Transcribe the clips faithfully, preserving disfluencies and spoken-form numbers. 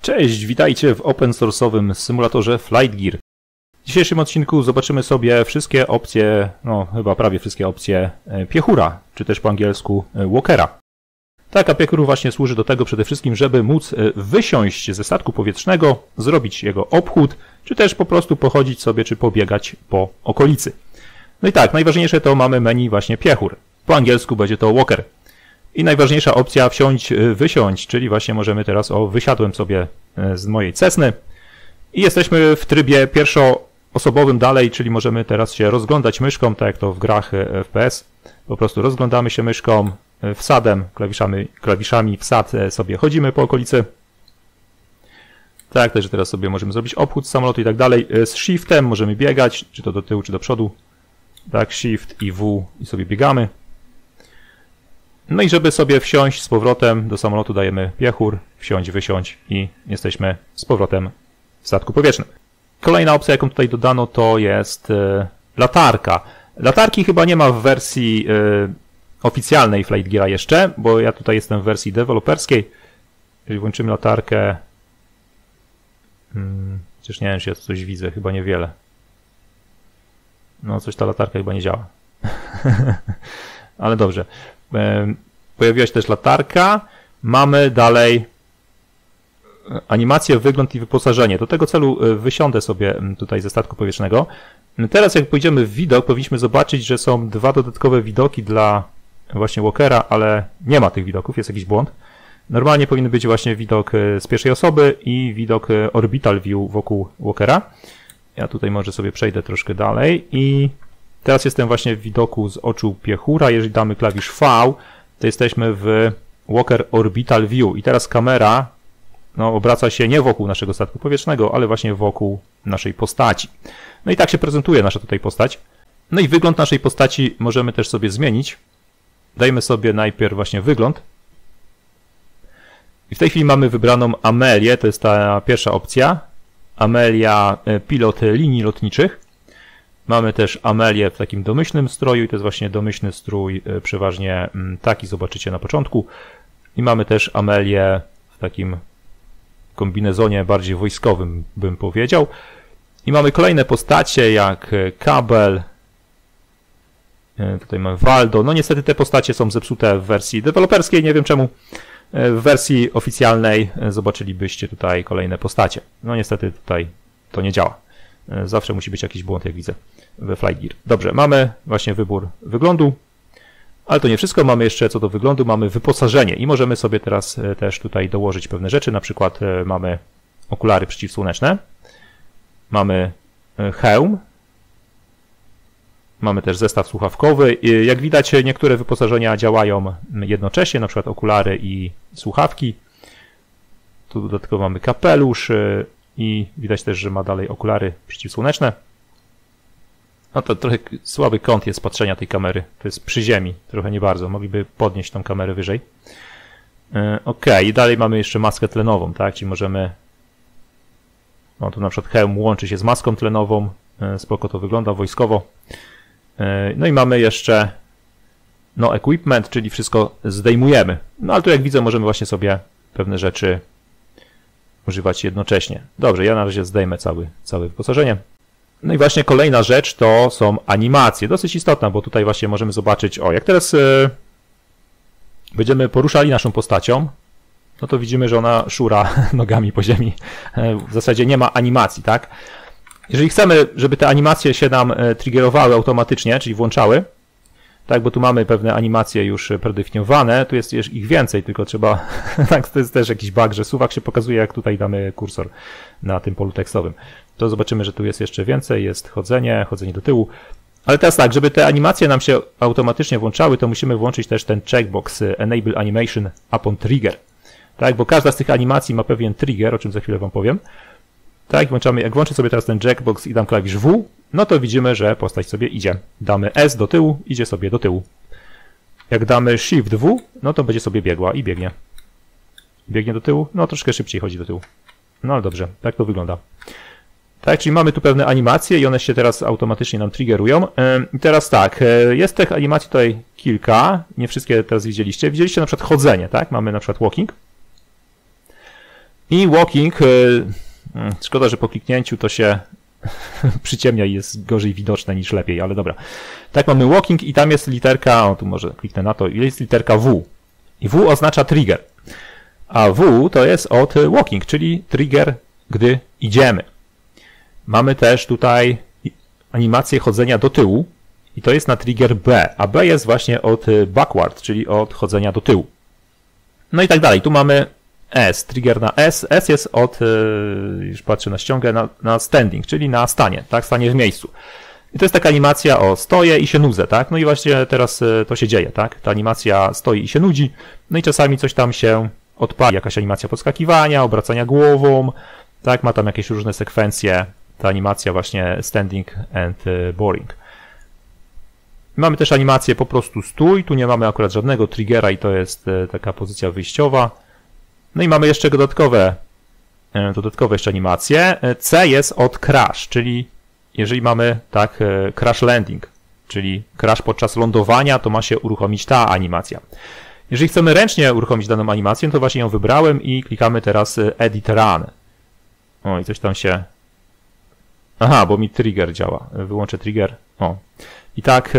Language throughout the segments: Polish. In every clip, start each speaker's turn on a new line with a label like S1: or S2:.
S1: Cześć, witajcie w open source'owym symulatorze Flight Gear. W dzisiejszym odcinku zobaczymy sobie wszystkie opcje, no chyba prawie wszystkie opcje piechura, czy też po angielsku walkera. Taka piechur właśnie służy do tego przede wszystkim, żeby móc wysiąść ze statku powietrznego, zrobić jego obchód, czy też po prostu pochodzić sobie, czy pobiegać po okolicy. No i tak, najważniejsze to mamy menu właśnie piechur. Po angielsku będzie to walker. I najważniejsza opcja wsiąść, wysiąść, czyli właśnie możemy teraz, o, wysiadłem sobie z mojej Cessny i jesteśmy w trybie pierwszoosobowym dalej, czyli możemy teraz się rozglądać myszką, tak jak to w grach F P S. Po prostu rozglądamy się myszką, wsadem, klawiszami, klawiszami wsad sobie chodzimy po okolicy. Tak, także teraz sobie możemy zrobić obchód samolotu i tak dalej. Z shiftem możemy biegać, czy to do tyłu, czy do przodu. Tak, shift i W i sobie biegamy. No i żeby sobie wsiąść z powrotem do samolotu dajemy piechur, wsiąść, wysiąść i jesteśmy z powrotem w statku powietrznym. Kolejna opcja, jaką tutaj dodano, to jest y, latarka. Latarki chyba nie ma w wersji y, oficjalnej Flight Geara jeszcze, bo ja tutaj jestem w wersji deweloperskiej. Jeżeli włączymy latarkę, hmm, przecież nie wiem, czy ja tu coś widzę, chyba niewiele. No coś ta latarka chyba nie działa. Ale dobrze. Pojawiła się też latarka. Mamy dalej animację, wygląd i wyposażenie. Do tego celu wysiądę sobie tutaj ze statku powietrznego. Teraz jak pójdziemy w widok, powinniśmy zobaczyć, że są dwa dodatkowe widoki dla właśnie walkera, ale nie ma tych widoków, jest jakiś błąd. Normalnie powinien być właśnie widok z pierwszej osoby i widok orbital view wokół walkera. Ja tutaj może sobie przejdę troszkę dalej i teraz jestem właśnie w widoku z oczu piechura. Jeżeli damy klawisz V, to jesteśmy w Walker Orbital View. I teraz kamera no, obraca się nie wokół naszego statku powietrznego, ale właśnie wokół naszej postaci. No i tak się prezentuje nasza tutaj postać. No i wygląd naszej postaci możemy też sobie zmienić. Dajmy sobie najpierw właśnie wygląd. I w tej chwili mamy wybraną Amelię, to jest ta pierwsza opcja. Amelia, pilot linii lotniczych. Mamy też Amelię w takim domyślnym stroju i to jest właśnie domyślny strój, przeważnie taki zobaczycie na początku. I mamy też Amelię w takim kombinezonie bardziej wojskowym, bym powiedział. I mamy kolejne postacie jak Kabel, tutaj mamy Waldo. No niestety te postacie są zepsute w wersji deweloperskiej, nie wiem czemu. W wersji oficjalnej zobaczylibyście tutaj kolejne postacie. No niestety tutaj to nie działa. Zawsze musi być jakiś błąd, jak widzę, we Flight Gear. Dobrze, mamy właśnie wybór wyglądu, ale to nie wszystko. Mamy jeszcze co do wyglądu, mamy wyposażenie i możemy sobie teraz też tutaj dołożyć pewne rzeczy. Na przykład mamy okulary przeciwsłoneczne, mamy hełm, mamy też zestaw słuchawkowy. Jak widać, niektóre wyposażenia działają jednocześnie, na przykład okulary i słuchawki. Tu dodatkowo mamy kapelusz i widać też, że ma dalej okulary przeciwsłoneczne. No to trochę słaby kąt jest patrzenia tej kamery. To jest przy ziemi, trochę nie bardzo. Mogliby podnieść tą kamerę wyżej. Ok, i dalej mamy jeszcze maskę tlenową, tak? Czyli możemy... No tu na przykład hełm łączy się z maską tlenową. Spoko to wygląda wojskowo. No i mamy jeszcze no equipment, czyli wszystko zdejmujemy. No ale tu jak widzę możemy właśnie sobie pewne rzeczy używać jednocześnie. Dobrze, ja na razie zdejmę cały, całe wyposażenie. No i właśnie kolejna rzecz to są animacje. Dosyć istotna, bo tutaj właśnie możemy zobaczyć, o jak teraz yy, będziemy poruszali naszą postacią, no to widzimy, że ona szura nogami po ziemi. W zasadzie nie ma animacji, tak? Jeżeli chcemy, żeby te animacje się nam triggerowały automatycznie, czyli włączały, tak, bo tu mamy pewne animacje już predefiniowane, tu jest ich więcej, tylko trzeba, tak, to jest też jakiś bug, że suwak się pokazuje, jak tutaj damy kursor na tym polu tekstowym. To zobaczymy, że tu jest jeszcze więcej, jest chodzenie, chodzenie do tyłu. Ale teraz tak, żeby te animacje nam się automatycznie włączały, to musimy włączyć też ten checkbox Enable Animation Upon Trigger. Tak, bo każda z tych animacji ma pewien trigger, o czym za chwilę wam powiem. Tak, włączamy, jak włączę sobie teraz ten checkbox i dam klawisz W, no to widzimy, że postać sobie idzie. Damy S do tyłu, idzie sobie do tyłu. Jak damy Shift W, no to będzie sobie biegła i biegnie. Biegnie do tyłu, no troszkę szybciej chodzi do tyłu. No ale dobrze, tak to wygląda. Tak, czyli mamy tu pewne animacje i one się teraz automatycznie nam triggerują. I teraz tak, jest tych animacji tutaj kilka, nie wszystkie teraz widzieliście. Widzieliście na przykład chodzenie, tak? Mamy na przykład walking. I walking, szkoda, że po kliknięciu to się przyciemnia i jest gorzej widoczne niż lepiej, ale dobra. Tak, mamy walking i tam jest literka, o tu może kliknę na to, jest literka W. I W oznacza trigger. A W to jest od walking, czyli trigger, gdy idziemy. Mamy też tutaj animację chodzenia do tyłu i to jest na trigger B, a B jest właśnie od backward, czyli od chodzenia do tyłu. No i tak dalej. Tu mamy S, trigger na S. S jest od, już patrzę na ściągę, na, na standing, czyli na stanie, tak, stanie w miejscu. I to jest taka animacja o stoję i się nudzę, tak? No i właśnie teraz to się dzieje, tak? Ta animacja stoi i się nudzi, no i czasami coś tam się odpali, jakaś animacja podskakiwania, obracania głową, tak? Ma tam jakieś różne sekwencje, ta animacja właśnie standing and boring. Mamy też animację po prostu stój, tu nie mamy akurat żadnego triggera i to jest taka pozycja wyjściowa. No i mamy jeszcze dodatkowe, dodatkowe jeszcze animacje. C jest od crash, czyli jeżeli mamy tak crash landing, czyli crash podczas lądowania, to ma się uruchomić ta animacja. Jeżeli chcemy ręcznie uruchomić daną animację, to właśnie ją wybrałem i klikamy teraz Edit Run. O, i coś tam się... Aha, bo mi trigger działa. Wyłączę trigger. O. I tak,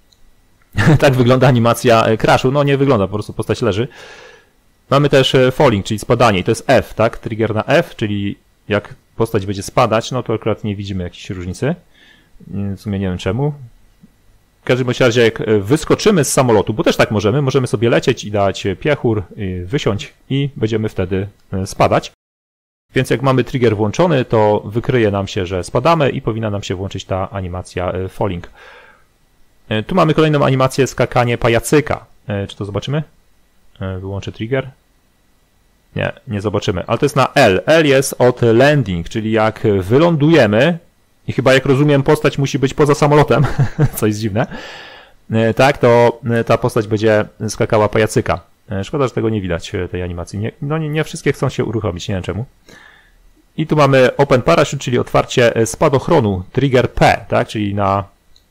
S1: tak wygląda animacja crashu. No nie wygląda, po prostu postać leży. Mamy też falling, czyli spadanie i to jest F, tak? Trigger na F, czyli jak postać będzie spadać, no to akurat nie widzimy jakiejś różnicy. W sumie nie wiem czemu. W każdym razie jak wyskoczymy z samolotu, bo też tak możemy, możemy sobie lecieć i dać piechur, wysiąść i będziemy wtedy spadać. Więc jak mamy trigger włączony, to wykryje nam się, że spadamy i powinna nam się włączyć ta animacja falling. Tu mamy kolejną animację skakanie pajacyka. Czy to zobaczymy? Wyłączę trigger. Nie, nie zobaczymy, ale to jest na L. L jest od landing, czyli jak wylądujemy i chyba jak rozumiem postać musi być poza samolotem, co jest dziwne, tak, to ta postać będzie skakała pajacyka. Szkoda, że tego nie widać, tej animacji. Nie, no nie, nie wszystkie chcą się uruchomić, nie wiem czemu. I tu mamy open parachute, czyli otwarcie spadochronu, trigger P, tak, czyli na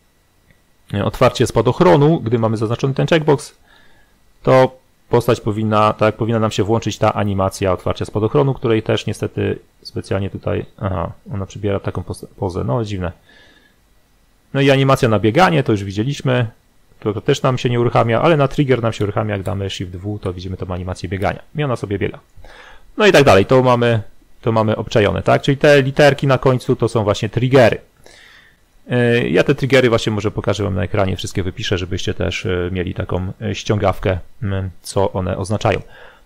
S1: otwarcie spadochronu, gdy mamy zaznaczony ten checkbox, to postać powinna, tak, powinna nam się włączyć ta animacja otwarcia spadochronu, której też niestety specjalnie tutaj, aha, ona przybiera taką pozę, no dziwne. No i animacja na bieganie, to już widzieliśmy, to też nam się nie uruchamia, ale na trigger nam się uruchamia, jak damy Shift W, to widzimy tą animację biegania i ona sobie biega. No i tak dalej, to mamy, to mamy obczajone, tak, czyli te literki na końcu to są właśnie triggery. Ja te triggery właśnie może pokażę wam na ekranie, wszystkie wypiszę, żebyście też mieli taką ściągawkę, co one oznaczają.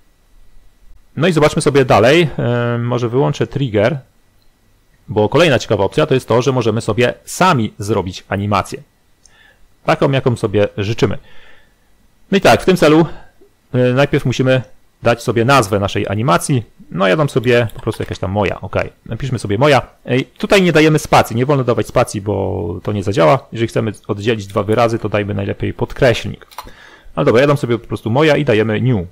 S1: No i zobaczmy sobie dalej, może wyłączę trigger, bo kolejna ciekawa opcja to jest to, że możemy sobie sami zrobić animację. Taką, jaką sobie życzymy. No i tak, w tym celu najpierw musimy dać sobie nazwę naszej animacji. No ja dam sobie po prostu jakaś tam moja, ok. Napiszmy sobie moja. I tutaj nie dajemy spacji, nie wolno dawać spacji, bo to nie zadziała. Jeżeli chcemy oddzielić dwa wyrazy, to dajmy najlepiej podkreślnik. Ale dobra, ja dam sobie po prostu moja i dajemy new.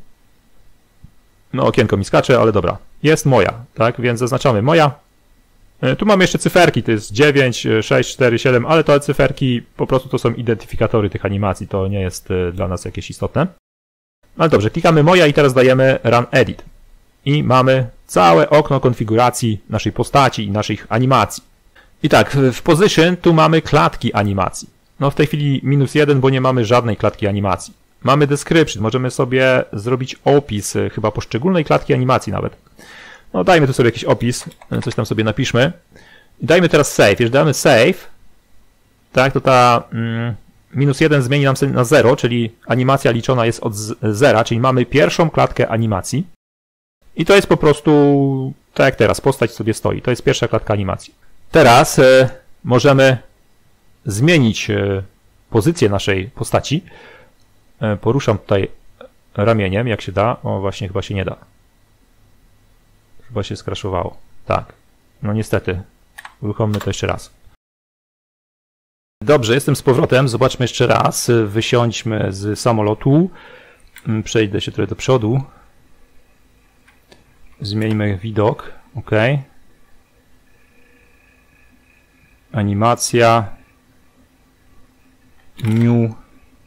S1: No okienko mi skacze, ale dobra. Jest moja, tak, więc zaznaczamy moja. Tu mamy jeszcze cyferki, to jest dziewięć, sześć, cztery, siedem, ale te cyferki po prostu to są identyfikatory tych animacji, to nie jest dla nas jakieś istotne. Ale dobrze, klikamy moja i teraz dajemy Run Edit. I mamy całe okno konfiguracji naszej postaci i naszych animacji. I tak, w Position tu mamy klatki animacji. No w tej chwili minus jeden, bo nie mamy żadnej klatki animacji. Mamy Description, możemy sobie zrobić opis chyba poszczególnej klatki animacji nawet. No dajmy tu sobie jakiś opis, coś tam sobie napiszmy. I dajmy teraz Save. Jeżeli damy Save, tak, to ta... Mm, minus jeden zmieni nam na zero, czyli animacja liczona jest od zera, czyli mamy pierwszą klatkę animacji. I to jest po prostu, tak jak teraz, postać sobie stoi. To jest pierwsza klatka animacji. Teraz y, możemy zmienić y, pozycję naszej postaci. Y, poruszam tutaj ramieniem, jak się da. O, właśnie chyba się nie da. Chyba się skraszowało. Tak. No niestety. Uruchommy to jeszcze raz. Dobrze, jestem z powrotem. Zobaczmy jeszcze raz. Wysiądźmy z samolotu. Przejdę się trochę do przodu. Zmieńmy widok. OK. Animacja. New.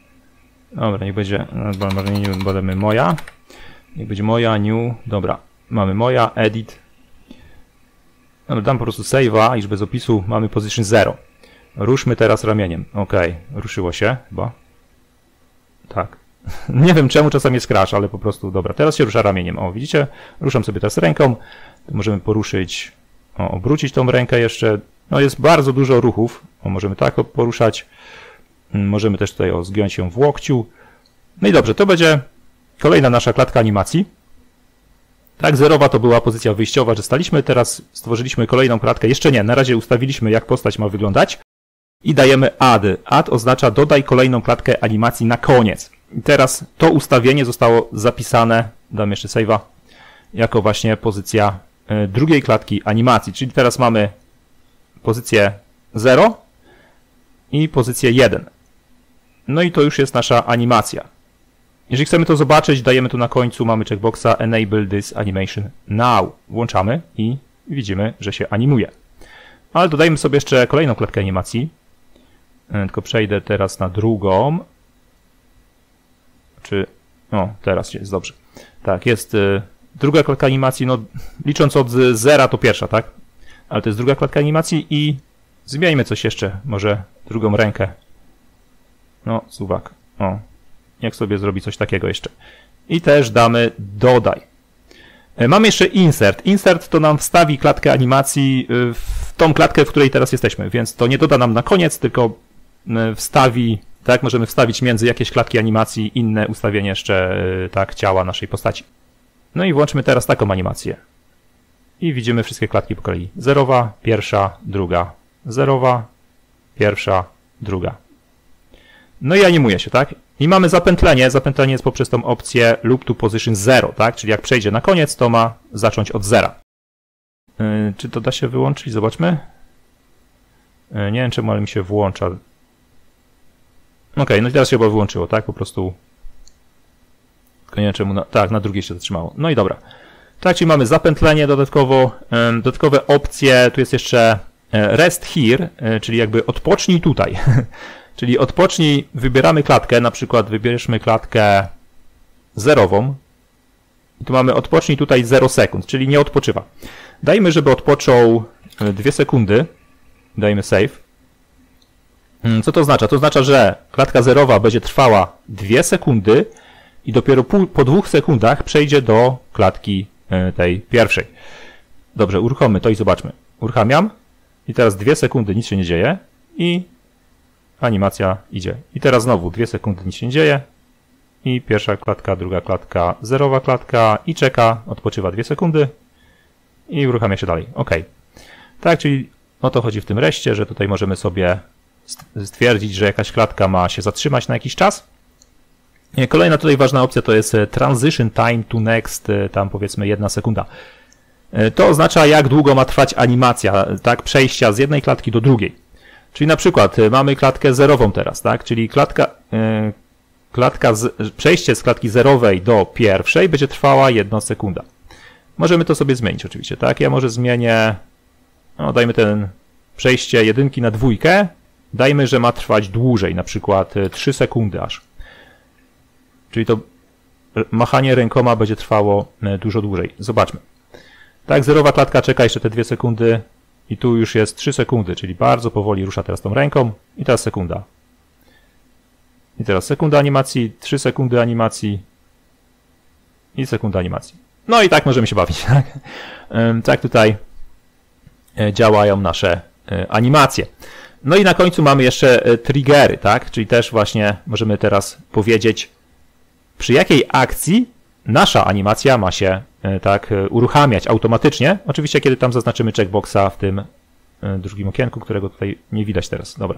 S1: Dobra, niech będzie. Może nie badamy moja. Niech będzie moja, new. Dobra. mamy moja, edit. No, dam po prostu save'a, iż bez opisu mamy position zero. Ruszmy teraz ramieniem. Ok, ruszyło się chyba. Tak. Nie wiem czemu czasami jest crash, ale po prostu dobra. Teraz się rusza ramieniem. O, widzicie? Ruszam sobie teraz ręką. Możemy poruszyć, o, obrócić tą rękę jeszcze. No jest bardzo dużo ruchów. O, możemy tak poruszać. Możemy też tutaj o, zgiąć ją w łokciu. No i dobrze, to będzie kolejna nasza klatka animacji. Tak, zerowa to była pozycja wyjściowa, że staliśmy. Teraz stworzyliśmy kolejną klatkę. Jeszcze nie, na razie ustawiliśmy, jak postać ma wyglądać. I dajemy add. Add oznacza dodaj kolejną klatkę animacji na koniec. I teraz to ustawienie zostało zapisane, dam jeszcze save'a, jako właśnie pozycja drugiej klatki animacji. Czyli teraz mamy pozycję zero i pozycję jeden. No i to już jest nasza animacja. Jeżeli chcemy to zobaczyć, dajemy tu na końcu, mamy checkboxa Enable this animation now. Włączamy i widzimy, że się animuje. Ale dodajmy sobie jeszcze kolejną klatkę animacji. Tylko przejdę teraz na drugą. Czy... O, teraz jest dobrze. Tak, jest y, druga klatka animacji, no licząc od zera to pierwsza, tak? Ale to jest druga klatka animacji i zmieńmy coś jeszcze, może drugą rękę. No, suwak. O, jak sobie zrobi coś takiego jeszcze. I też damy dodaj. Mamy jeszcze insert. Insert to nam wstawi klatkę animacji w tą klatkę, w której teraz jesteśmy, więc to nie doda nam na koniec, tylko wstawi, tak, możemy wstawić między jakieś klatki animacji inne ustawienie jeszcze, tak, ciała naszej postaci. No i włączmy teraz taką animację. I widzimy wszystkie klatki po kolei. Zerowa, pierwsza, druga. Zerowa, pierwsza, druga. No i animuje się, tak? I mamy zapętlenie. Zapętlenie jest poprzez tą opcję loop to position zero, tak? Czyli jak przejdzie na koniec, to ma zacząć od zera. Yy, czy to da się wyłączyć? Zobaczmy. Yy, nie wiem czemu, ale mi się włącza. Ok, no i teraz się chyba wyłączyło, tak? Po prostu... Tylko nie wiem czemu... Na... Tak, na drugiej się zatrzymało. No i dobra. Tak, czyli mamy zapętlenie dodatkowo, yy, dodatkowe opcje. Tu jest jeszcze rest here, yy, czyli jakby odpocznij tutaj. Czyli odpocznij, wybieramy klatkę, na przykład wybierzmy klatkę zerową. I tu mamy odpocznij tutaj zero sekund, czyli nie odpoczywa. Dajmy, żeby odpoczął dwie sekundy. Dajmy save. Co to oznacza? To oznacza, że klatka zerowa będzie trwała dwie sekundy i dopiero pół, po dwóch sekundach przejdzie do klatki tej pierwszej. Dobrze, uruchommy to i zobaczmy. Uruchamiam i teraz dwie sekundy nic się nie dzieje i animacja idzie. I teraz znowu dwie sekundy nic się nie dzieje i pierwsza klatka, druga klatka, zerowa klatka i czeka, odpoczywa dwie sekundy i uruchamia się dalej. OK. Tak, czyli o to chodzi w tym reście, że tutaj możemy sobie stwierdzić, że jakaś klatka ma się zatrzymać na jakiś czas. Kolejna tutaj ważna opcja to jest transition time to next, tam powiedzmy jedna sekunda. To oznacza, jak długo ma trwać animacja, tak, przejścia z jednej klatki do drugiej. Czyli na przykład mamy klatkę zerową teraz, tak? Czyli klatka, yy, klatka z, przejście z klatki zerowej do pierwszej będzie trwała jedna sekunda. Możemy to sobie zmienić oczywiście, tak? Ja może zmienię, no dajmy ten przejście jedynki na dwójkę, dajmy, że ma trwać dłużej, na przykład trzy sekundy aż. Czyli to machanie rękoma będzie trwało dużo dłużej. Zobaczmy. Tak, zerowa klatka czeka jeszcze te dwie sekundy. I tu już jest trzy sekundy, czyli bardzo powoli rusza teraz tą ręką. I teraz sekunda. I teraz sekunda animacji, trzy sekundy animacji i sekunda animacji. No i tak możemy się bawić. Tak, tak tutaj działają nasze animacje. No i na końcu mamy jeszcze triggery, tak? Czyli też właśnie możemy teraz powiedzieć, przy jakiej akcji nasza animacja ma się tak uruchamiać automatycznie. Oczywiście, kiedy tam zaznaczymy checkboxa w tym drugim okienku, którego tutaj nie widać teraz. Dobra.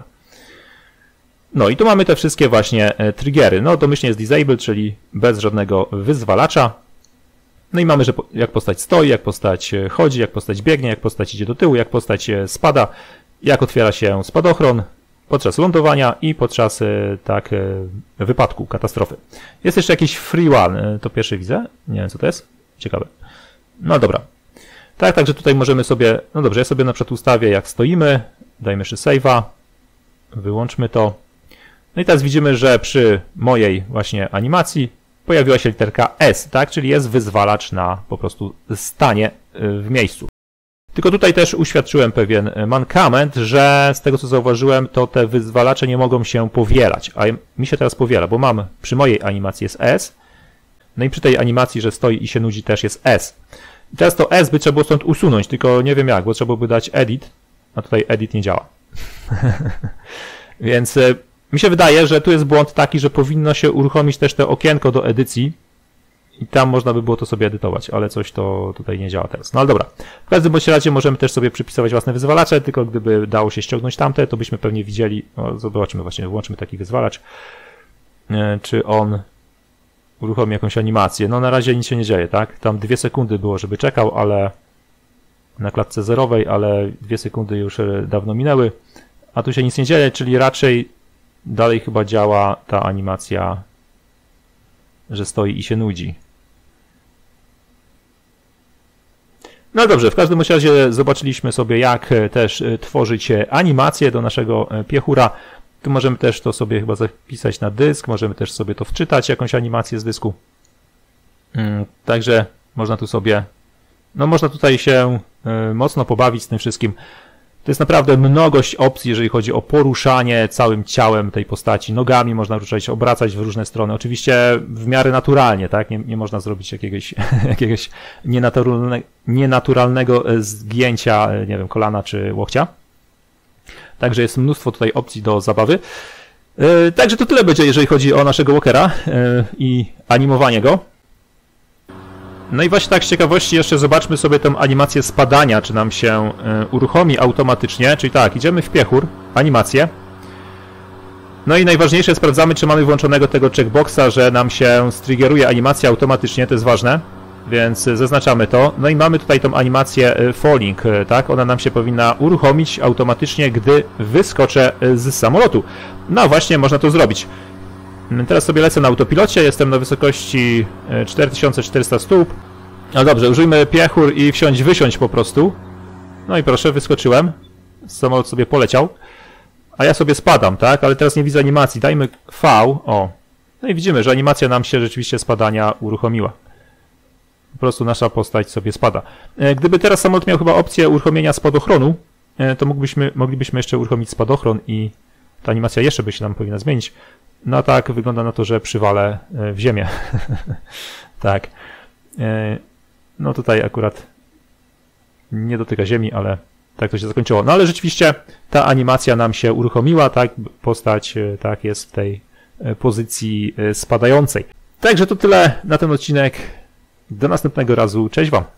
S1: No i tu mamy te wszystkie właśnie triggery. No domyślnie jest disable, czyli bez żadnego wyzwalacza. No i mamy, że jak postać stoi, jak postać chodzi, jak postać biegnie, jak postać idzie do tyłu, jak postać spada, jak otwiera się spadochron podczas lądowania i podczas tak wypadku, katastrofy. Jest jeszcze jakiś free one, to pierwszy widzę. Nie wiem co to jest. Ciekawe. No dobra. Tak, także tutaj możemy sobie, no dobrze, ja sobie na przykład ustawię jak stoimy, dajmy jeszcze save'a, wyłączmy to. No i teraz widzimy, że przy mojej właśnie animacji pojawiła się literka S, tak? Czyli jest wyzwalacz na po prostu stanie w miejscu. Tylko tutaj też uświadczyłem pewien mankament, że z tego co zauważyłem, to te wyzwalacze nie mogą się powielać, a mi się teraz powiela, bo mam przy mojej animacji jest S, no i przy tej animacji, że stoi i się nudzi też jest S. I teraz to S by trzeba było stąd usunąć, tylko nie wiem jak, bo trzeba byłoby dać edit, a tutaj edit nie działa. Więc mi się wydaje, że tu jest błąd taki, że powinno się uruchomić też to okienko do edycji i tam można by było to sobie edytować, ale coś to tutaj nie działa teraz. No ale dobra. W każdym bądź razie możemy też sobie przypisywać własne wyzwalacze, tylko gdyby dało się ściągnąć tamte, to byśmy pewnie widzieli, no zobaczymy właśnie, włączymy taki wyzwalacz, czy on uruchomi jakąś animację. No na razie nic się nie dzieje, tak? Tam dwie sekundy było, żeby czekał, ale na klatce zerowej, ale dwie sekundy już dawno minęły, a tu się nic nie dzieje, czyli raczej dalej chyba działa ta animacja, że stoi i się nudzi. No dobrze, w każdym razie zobaczyliśmy sobie, jak też tworzyć animację do naszego piechura. Tu możemy też to sobie chyba zapisać na dysk, możemy też sobie to wczytać, jakąś animację z dysku. Także można tu sobie, no można tutaj się mocno pobawić z tym wszystkim. To jest naprawdę mnogość opcji, jeżeli chodzi o poruszanie całym ciałem tej postaci. Nogami można ruszać, obracać w różne strony. Oczywiście w miarę naturalnie, tak? Nie, nie można zrobić jakiegoś, jakiegoś nienaturalne, nienaturalnego zgięcia, nie wiem, kolana czy łokcia. Także jest mnóstwo tutaj opcji do zabawy. Yy, także to tyle będzie, jeżeli chodzi o naszego walkera yy, i animowanie go. No i właśnie tak z ciekawości jeszcze zobaczmy sobie tę animację spadania, czy nam się y, uruchomi automatycznie, czyli tak, idziemy w piechur, animację. No i najważniejsze, sprawdzamy, czy mamy włączonego tego checkboxa, że nam się striggeruje animacja automatycznie, to jest ważne, więc zaznaczamy to. No i mamy tutaj tą animację falling, tak, ona nam się powinna uruchomić automatycznie, gdy wyskoczę z samolotu. No właśnie, można to zrobić. Teraz sobie lecę na autopilocie, jestem na wysokości cztery tysiące czterysta stóp. No dobrze, użyjmy piechur i wsiąść, wysiąść po prostu. No i proszę, wyskoczyłem. Samolot sobie poleciał. A ja sobie spadam, tak? Ale teraz nie widzę animacji. Dajmy V. O. No i widzimy, że animacja nam się rzeczywiście spadania uruchomiła. Po prostu nasza postać sobie spada. Gdyby teraz samolot miał chyba opcję uruchomienia spadochronu, to mógłbyśmy, moglibyśmy jeszcze uruchomić spadochron i ta animacja jeszcze by się nam powinna zmienić. No tak, wygląda na to, że przywalę w ziemię. Tak. No tutaj akurat nie dotyka ziemi, ale tak to się zakończyło. No ale rzeczywiście ta animacja nam się uruchomiła, tak? Postać tak jest w tej pozycji spadającej. Także to tyle na ten odcinek. Do następnego razu. Cześć Wam.